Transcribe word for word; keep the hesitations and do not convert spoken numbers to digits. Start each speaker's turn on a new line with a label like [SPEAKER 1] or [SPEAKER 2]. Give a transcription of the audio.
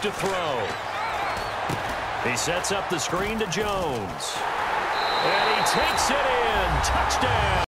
[SPEAKER 1] to throw. He sets up the screen to Jones. And he takes it in. Touchdown.